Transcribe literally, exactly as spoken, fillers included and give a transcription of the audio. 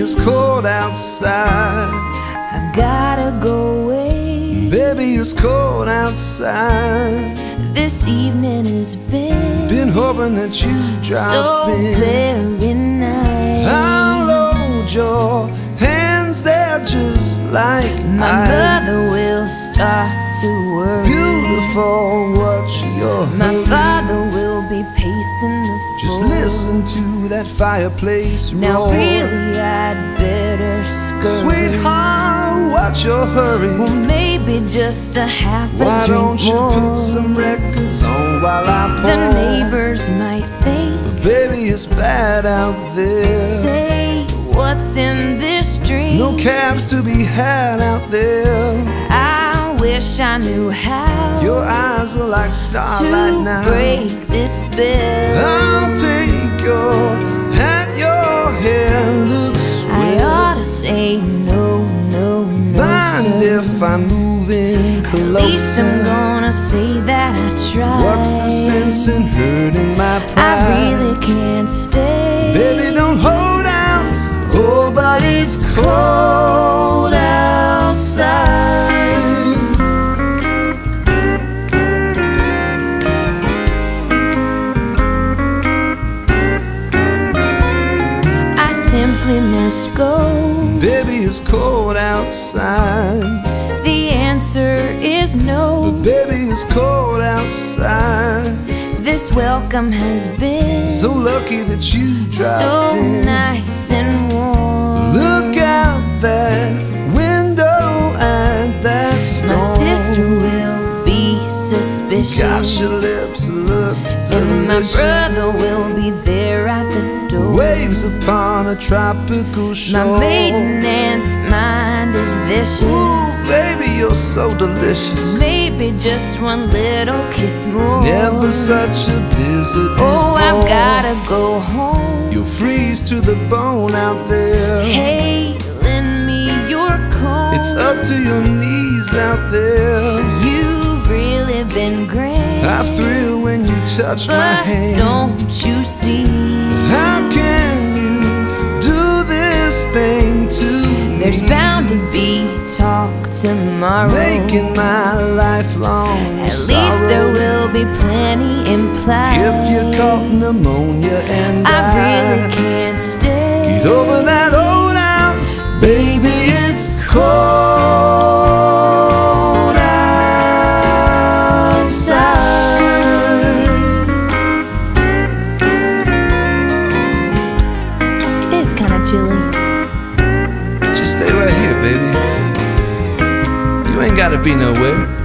it's cold outside. I've gotta go away. Baby, it's cold outside. This evening has been Been hoping that you drop so in. very nice. I'll hold your hands there just like My ice. mother will start to worry. Beautiful, what's your My hurry? father will be pacing the floor. Just listen to that fireplace Now roar. really I'd better scurry. Sweetheart, what's your hurry? Well, maybe just a half a Why drink don't you more. put some records on while I pour? The neighbors might think, But baby, it's bad out there. say, what's in this dream? No cabs to be had out there. I wish I knew how Your eyes are like starlight to now. break this spell. I'll take your hat, your hair looks swell. I ought to say no, no, no, Mind sir. if I'm moving closer? At least I'm gonna say that I tried. What's the sense in hurting my pride? I really can't stay. Baby, don't hold out. Oh, but it's cold outside. I simply must go. Baby, it's cold outside. The answer is no. But baby, it's cold outside. This welcome has been So lucky that you dropped so in. nice and warm. Look out that window at that storm. My sister will be suspicious. Gosh, your lips look And my delicious. brother will be there at the door. Waves upon a tropical shore. My maiden aunt's mind is vicious. Ooh, baby, you're so delicious. Maybe just one little kiss more. Never such a blizzard Oh, I've before. gotta go home. You'll freeze to the bone out there. Hey, lend me your coat. It's up to your knees out there. You've really been great. I thrill when you touch my But hand. don't you see? How can you do this thing to me? There's bound to be talk tomorrow. Making my lifelong At least sorrow. there will be plenty implied. If you're caught pneumonia and I I really can't stay. get over that old out, baby, it's cold outside. It is kind of chilly. Just stay right here, baby. You ain't gotta be nowhere.